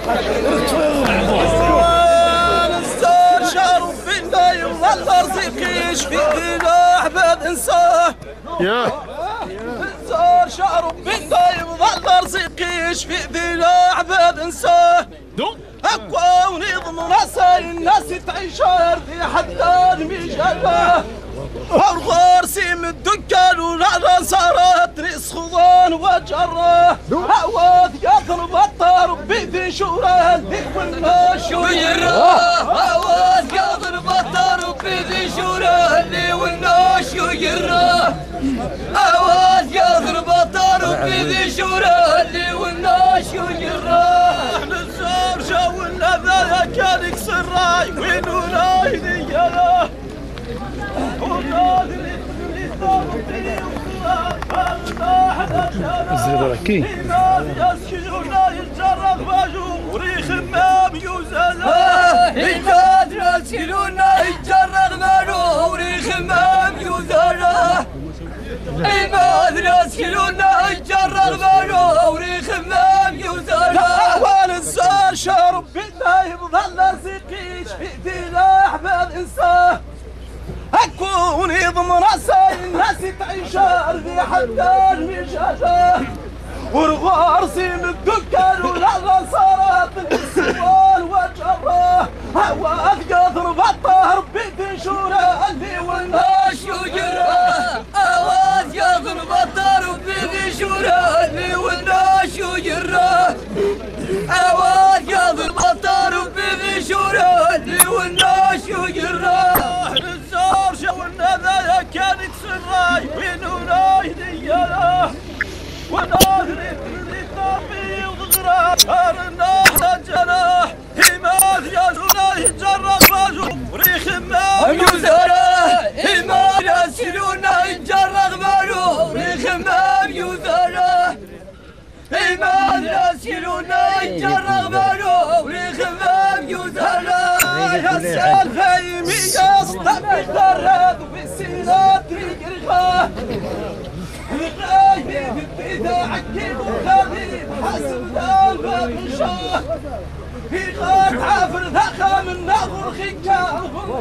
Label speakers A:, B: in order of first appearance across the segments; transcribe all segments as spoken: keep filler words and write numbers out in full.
A: نزار شعر فينا يظل رزقيش في دينا احباب انساه
B: يا
A: نزار شعر فينا يظل رزقيش في دينا احباب انساه اقوى ونظم راسي الناس تعيش ارضي حتى المجابه الغار سيم الدكان ولا صارت ريس خضان وجره عواد ياثر بطر بيدي شوره والناش
C: يراه عواد ياثر بطر بيدي شوره اللي والناش يراه عواد ياثر بطر بيدي شوره اللي والناش يراه
A: نزار جو النذا كان يكسر راي وين وراي دياله
B: زيد راكي
A: يسكنونا يتجرد باجو وريخ مام يوزالا
C: يقادر يسكنونا يتجرد باجو وريخ مام يوزالا يقادر يسكنونا يتجرد باجو وريخ مام يوزالا
A: ونزار شرب بينا يظل زقيش في دينا احباب انسان أكون يضم راسي الناس تعيش أرضي حتى المجازة ورغار سيم الدكان ولا صارت السوال وجره هوا أثقثر بطه ربي شوره اللي والناش
C: يجره هوا أثقثر بطه ربي شوره اللي والناش يجره هوا أثقثر بطه ربي شوره اللي والناش يجره
A: والنذا كان يكسر راي وين وراي دياله ونادري اللي طافي وضغرا صار جناح هيمات يا زنا يتجرد باجو وريخ ما
C: يوزره هيمات يا سيرونا يتجرد باجو وريخ ما يوزره هيمات يا سيرونا يتجرد باجو وريخ ما يوزره
A: يا سالفه يمياس طبي الدراد وبالسينات يقرقاه الغايب بيده عكيب وخبيب حسب ذا الباب انشاه في غاد عافر ذاخا من نظر خكاه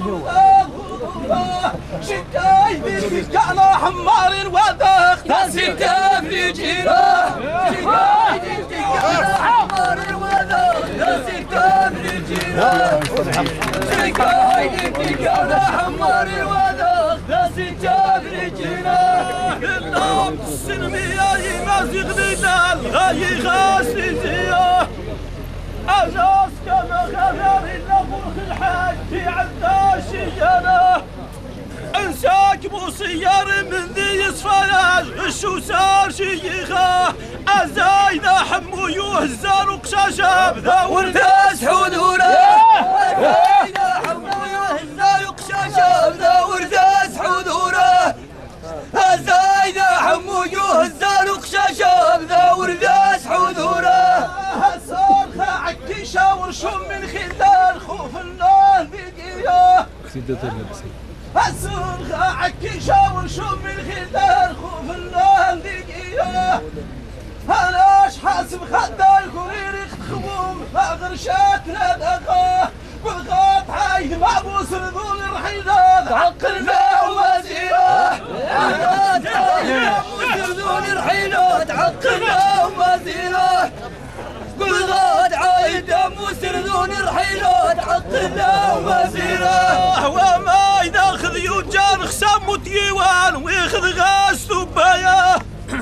A: شكاي بيدك على حمار وذاخ
C: تسيته في جيراه شكاي بيدك على حمار وذاخ تسيته في جيراه شكاي بيدك على حمار وذاخ تسيته في جيراه
A: اللهم السلمية يمازغ لنا الغاي غاسي زياه أجاس كما خذر إلا فرخ الحاج في عداشينا انساك مو سيار من ذي يصفلاج الشو صار شيخه أزايد حمو يهزر وقشاشة بذا
C: ورداس حضوره أزايد حمو يهزر وقشاشة بذا ورداس حضوره أزايد حمو يهزر وقشاشة بذا ورداس حضوره
A: صار عكي شاور شم من خلال خوف النار بقيه السرخة عكي شاور شم من خلال خوف النار بقيه هلاش حاسب خدا الكورير خبوم غرشاتنا دقاه بالغاط عايد معبوس رذول الرحيلات
C: عقلنا وزيره بالغاط عايد معبوس رذول الرحيلات عقلنا وزيره بالغاط عايد مسردون الرحيلات عقلنا وزيره
A: وما ياخذ يوجان خسام وتيوان وياخذ غاز ثبايا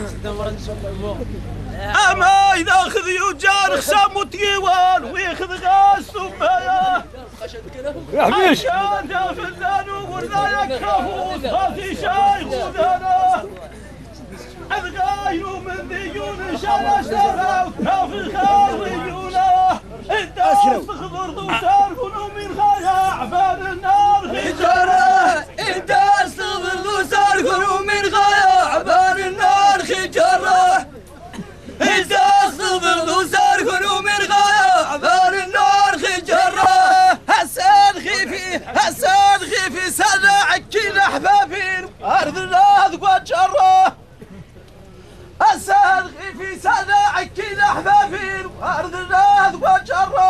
A: اما اذا اخذ يوجان خسام وتيوان وياخذ غاز ثبايا
B: يا حبيش
A: عشان فلان ووردا يكرهون هاتي شاي غدانا الغايو من ديون شالا شالا وكافي خاويونا انت تخضر دوسار كنو من خايا عباد النار
C: خجارة انت تخضر دوسار كنو من خايا عباد النار خجارة انت تخضر دوسار كنو من خايا عباد النار خجارة
A: حسن خيفي حسن خيفي سنة عكين احبابين ارض الراض وجره حسن خيفي سنة عكين احبابين ارض الراض وجره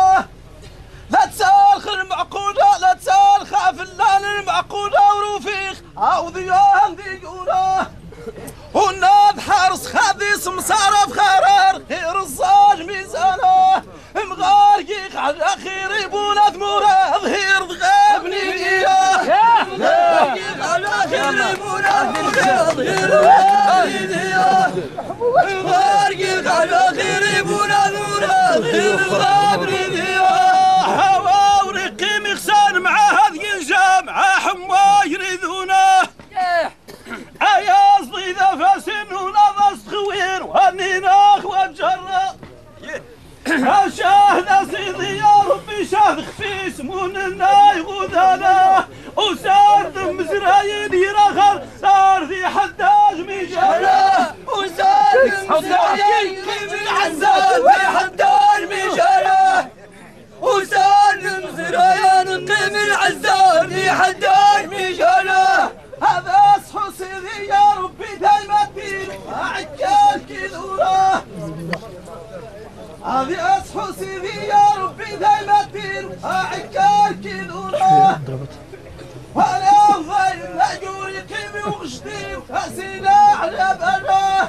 A: فلان المعقولة ورفيق عاود يوم ديقوله وناض حارس خادس مصارف خرار غير الزاج ميزانه مغارقيق على خير بولاد مراد غير ضغابني اياه مغارقيق على خير بولاد مراد غير ضغابني اياه مغارقيق على خير بولاد مراد غير ضغابني اياه هوا ورقي مغسان مع هاد ينجا مع حما يريدونه ايا صديده فاسن ونضس خوير وهنينا اخوة جرة شاهد سيدي يا ربي شاهد خفيس موننا يغوذانا وسارد مزراين يرخر صار ذي حداج ميجانا وسارد مزراين من عزاز ذي حداج ميجانا وسارد مزراين من عزاز ذي حداج ميجانا هذا اصحو سيدي يا ربي دايما دير عكال كذوره هذه اصحو سيدي يا ربي دايما دير عكال كذوره وانا ضايل اجوري قيمي وغشتي وفاسينا على بنا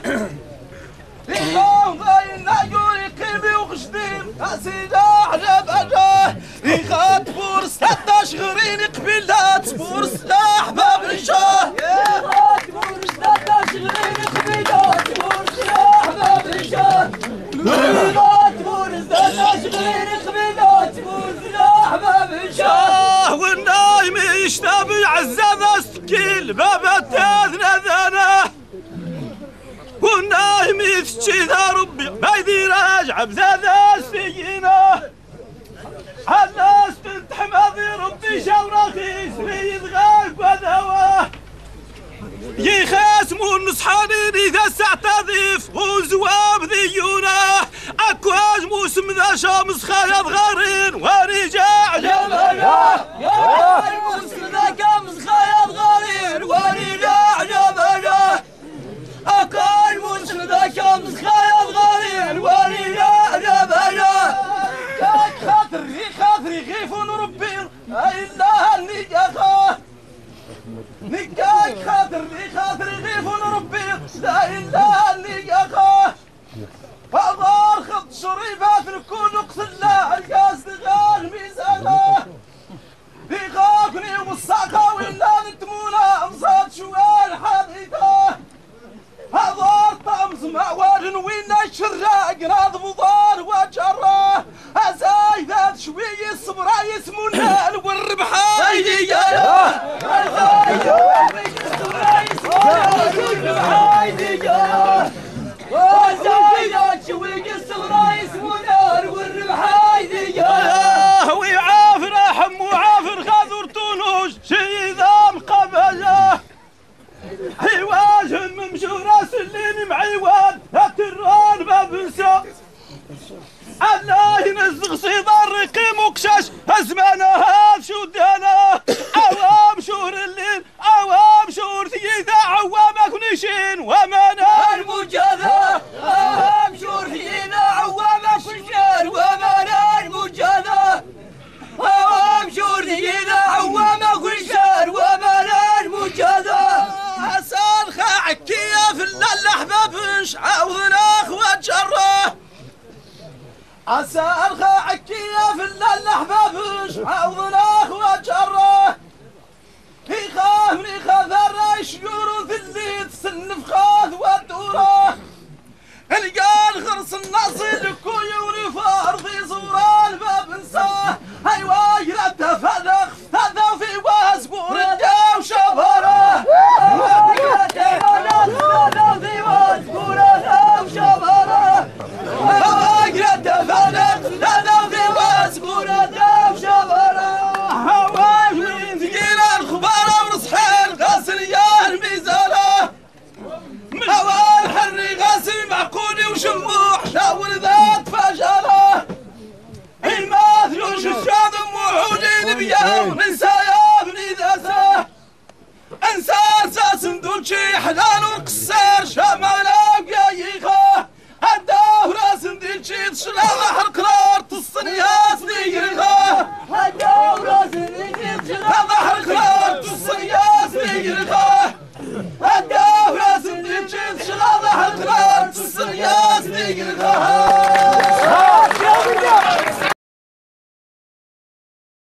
A: إخوان ضايل اجوري قيمي وغشتي وفاسينا على بنا إخوات بورس حتى شغرين قبيلات بورس سلاح باب الشاه إخوات بورس حتى شغرين قبيلات بورس سلاح باب الشاه إخوات بورس حتى شغرين قبيلات بورس سلاح باب الشاه والنايم يشتبي عزاذ السكيل باب التاذنا ذانا والنايم يتشي ذا ربي ما يدير راجع بذاذا السيينه الناس بنت حماضي ربي شورخي سريد غايب ودواه يخاسموا النصحانين اذا سعتضيف وزواب ذيونه اكواج موسم ذا شامس خايض غارين ورجاع جبله يا الموسم ذا كامس خايض غارين ورجاع جبله اكواج موسم ذا كامس خايض غارين ورجاع جبله خاطري خاطري غيف ونربي الا النجاخه نكاك خاطري خاطري غيف ونربي لا الا النجاخه فضار خط شريفات الكل قتلا القاس غال ميزانه بيخافني ومصاقه ولا نتمونه مصاد شوال حديثه هضار طمز معوال وين الشراق ناض مضار وجره ازاي ذات شويه الصبرا يسمونها والربحه هيدي يا هيدي يا وازاي ذات شويه الصبرا يسمونها والربحه هيدي يا ويعافر حم وعافر خاذر تونوش شيذا القبله حواج ممشورة سلين معيوان لا تران ما بنسى الله ينزغ صيدار رقيم وكشاش ازمانه هذا شو دانا عوام شهور الليل عوام شهور ثيذا عوامك ونشين ومانا المجاذة عوام شهور ثيذا عوامك ونشين ومانا المجاذة عوام شهور ثيذا عوامك ونشين ومانا المجاذة حسن خاعكية في الليل احبابش عاوضنا اخوة جره حسن خاعكية في الليل احبابش عاوضنا اخوة جره يخافني خاذر يشيور ذليت سنف خاذ ودوره القال غرس الناصي كوي ونفار في صورة الباب انساه ايوا يرد فلخ هذا في واسبور الجو شبره وشموح شاور ذات فجره الماثلوش الشاذم وحوجين بيوم انسى يا ابني ذاته انسى اساس ندولشي حلال والقصار شمالا بقايخه هداه راس نديلشي تشلا بحر قرار تصنياس ديرخه هداه راس نديلشي تشلا